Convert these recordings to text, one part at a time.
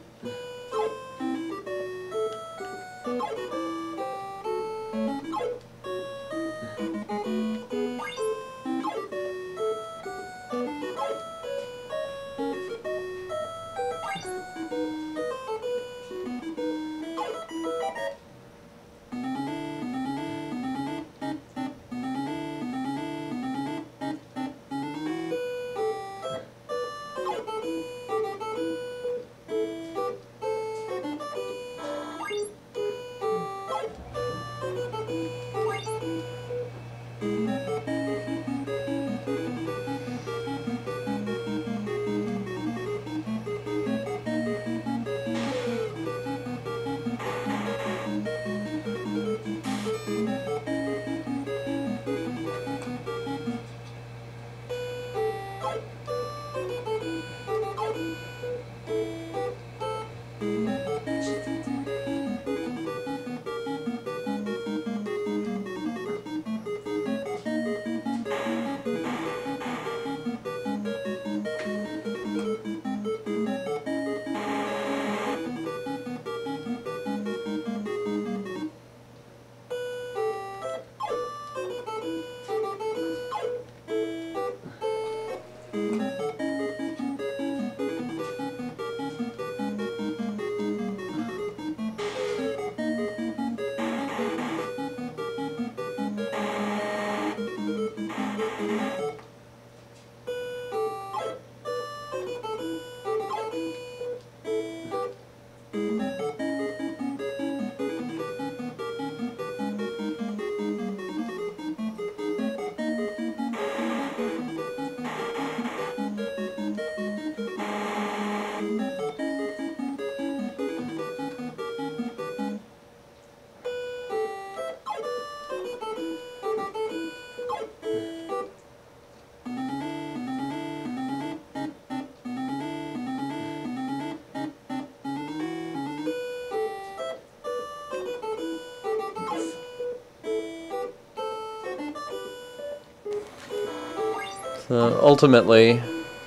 Ultimately,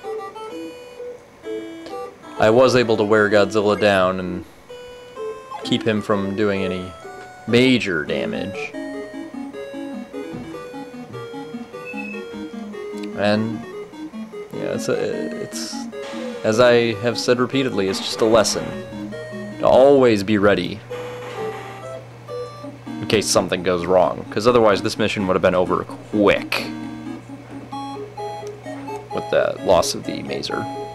I was able to wear Godzilla down and keep him from doing any major damage. And yeah, it's as I have said repeatedly, it's just a lesson to always be ready in case something goes wrong, because otherwise this mission would have been over quick with the loss of the Mazer.